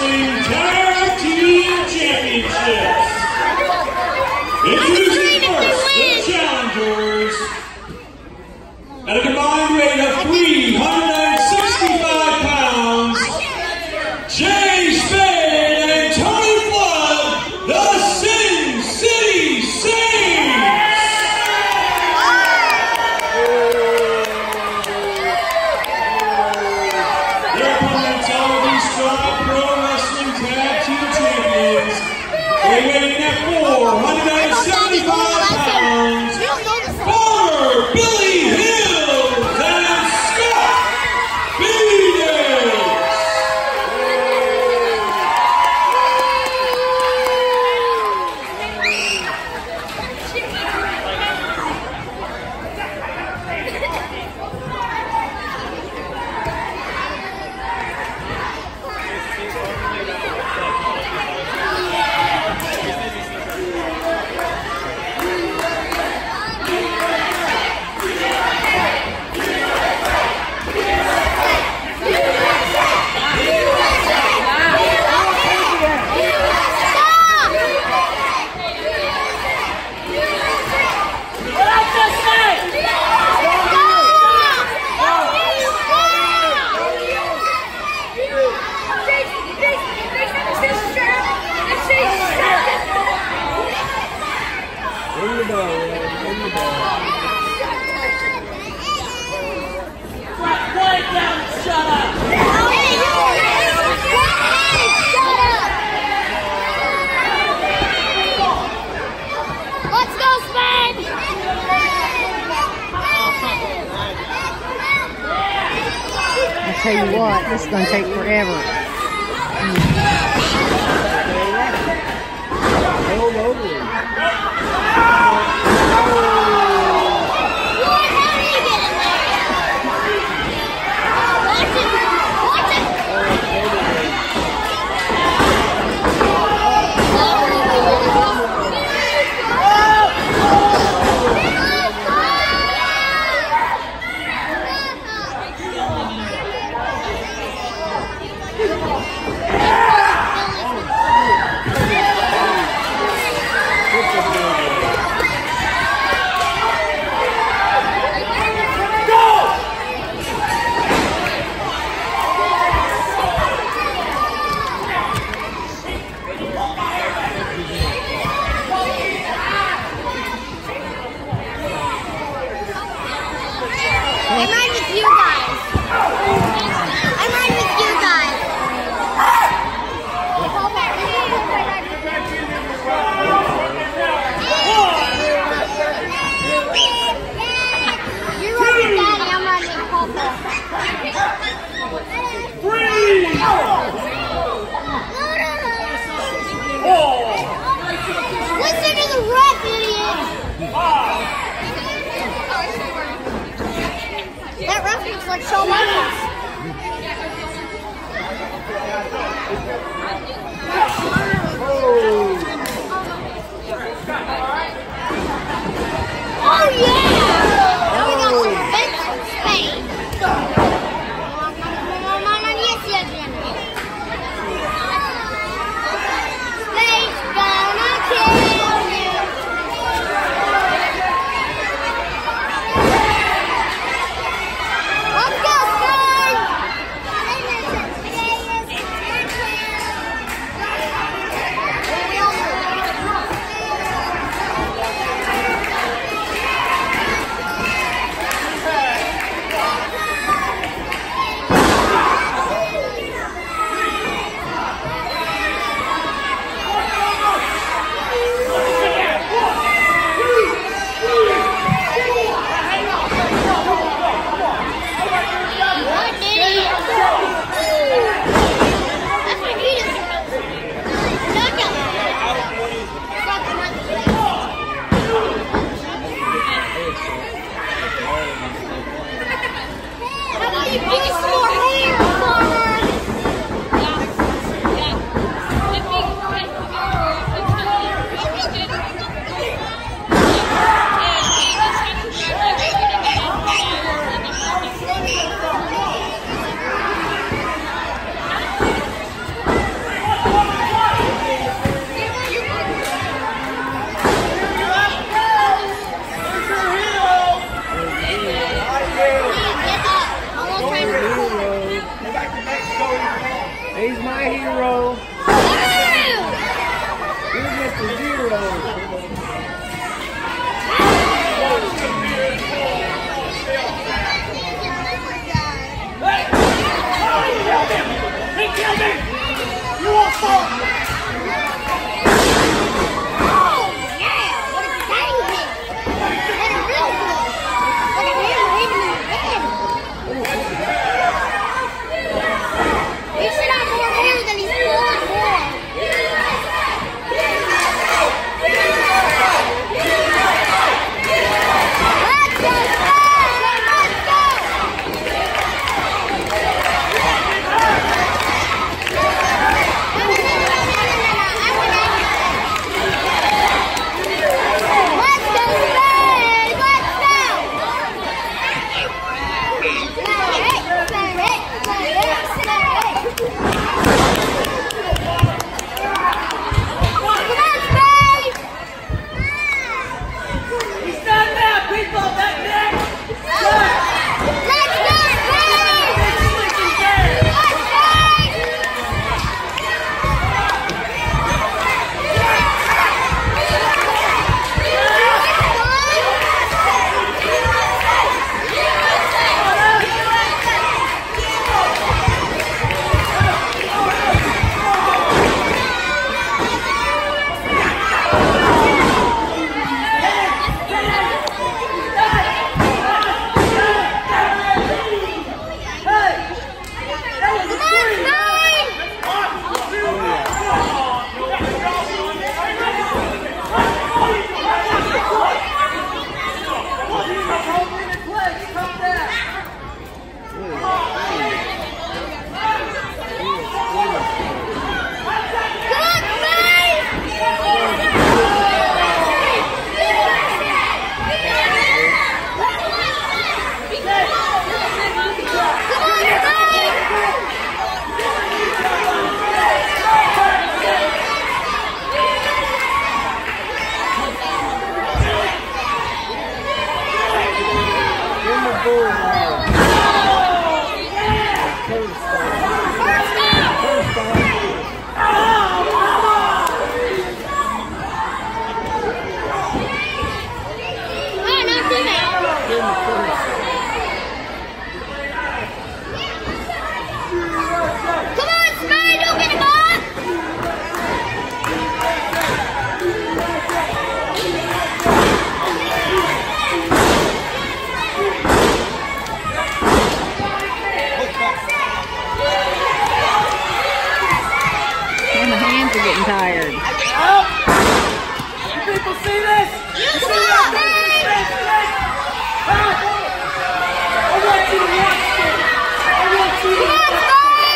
Wrestling Tag Team Championships. Introducing first, the challengers. At a combined weight of 365 pounds, Jay Spade and Tony Flood, the Sin City Saints. Their opponents are the Strong Pro Wrestling Tag Team Champions. They weigh in at 475 pounds. Former Billy Hills and Scott Phoenix. Tell you what, this is going to take forever. Listen to the ref, idiot! That ref looks like Shawn Michaels. Oh yeah! Now we got some Vince Spain. He's my hero. You're just a zero. He killed me! You won't fall! Oh, yeah! What a dang hit! Hit him real good! Look at him hitting him again! He should have more hits than he's scored more. Let's go, let's go! Getting tired. You people see this? You see this? I want you to watch this. I want you to watch this.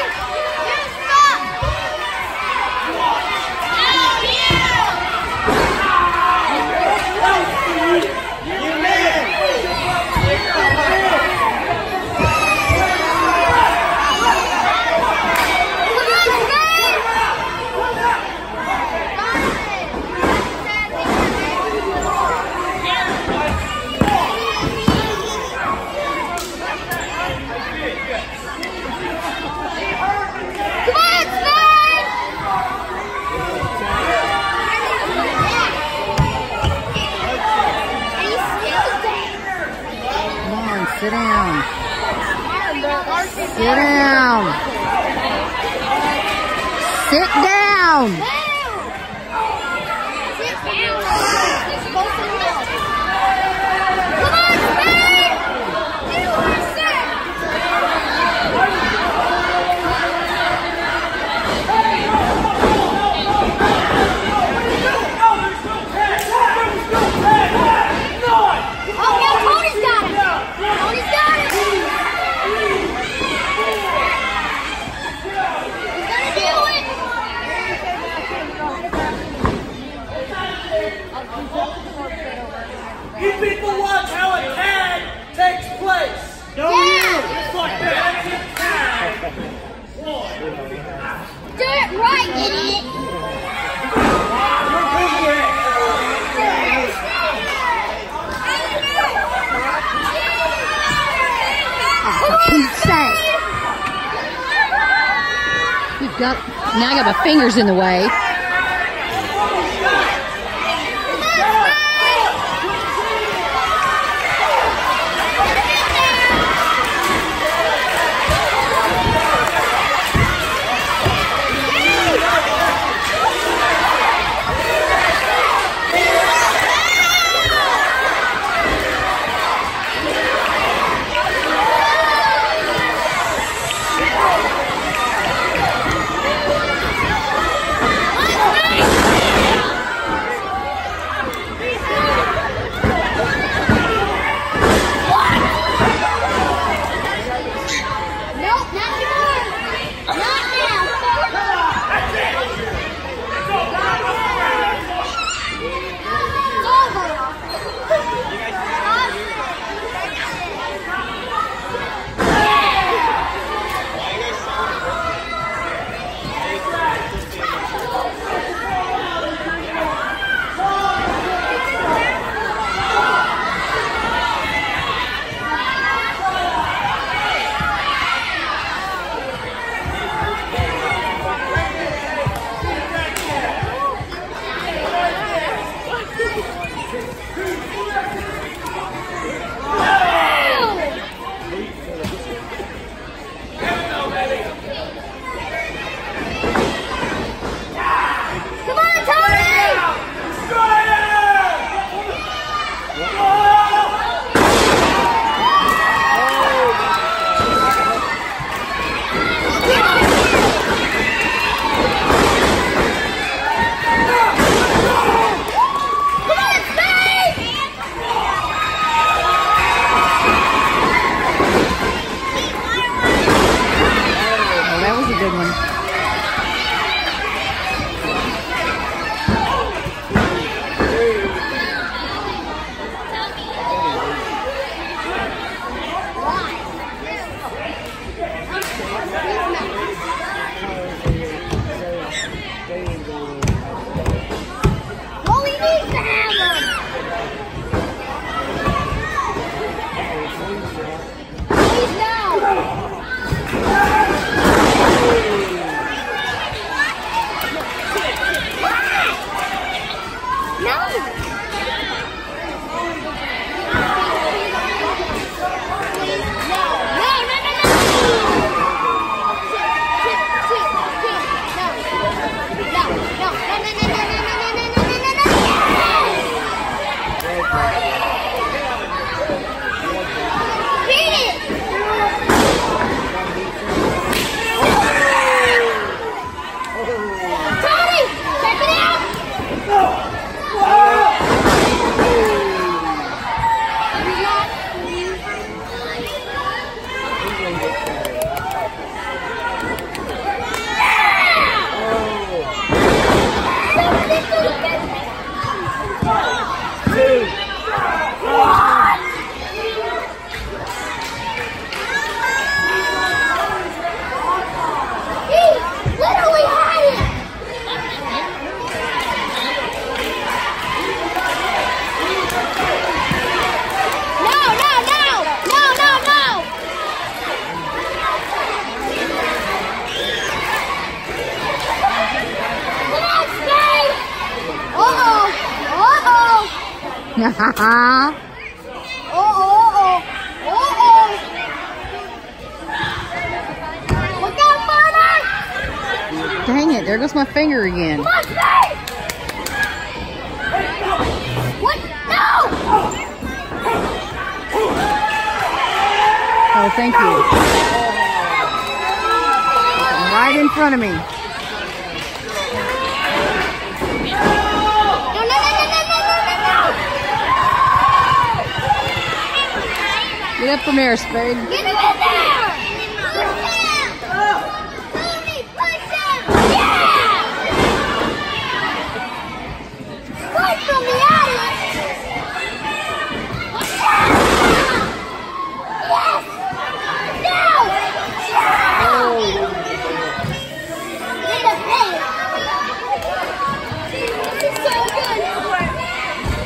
Sit down. Sit down. Sit down. You people watch how a tag takes place. Don't you? Just like that. That's a tag. Do it right, idiot. For Pete's sake. Now I got my fingers in the way. Dang it, there goes my finger again. Come on, Steve! What? No! Oh, thank you. Right in front of me. Get up from there, Spade. Get him in there! Tony, push him! Yeah! Right from the audience! Yes! No! In the face! This is so good!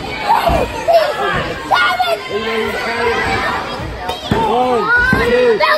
Simon! 1, 2,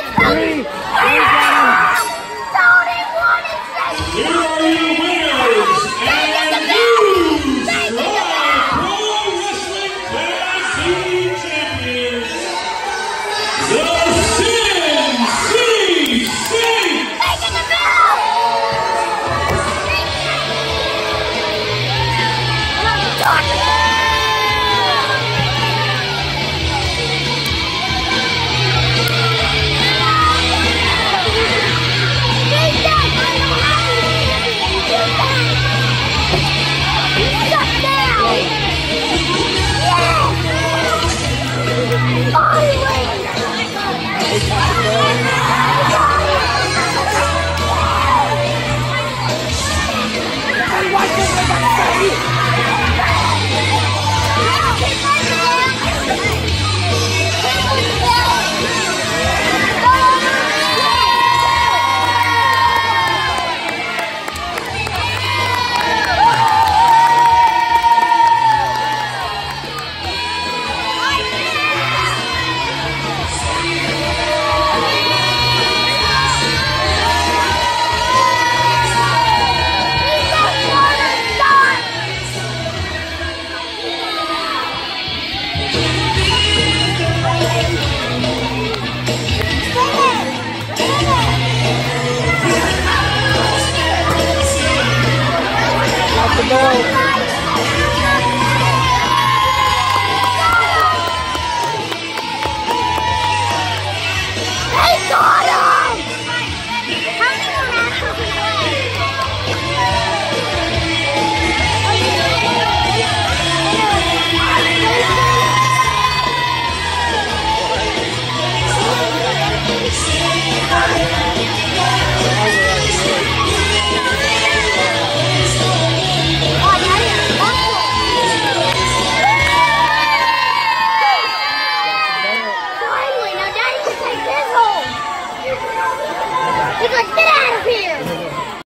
go.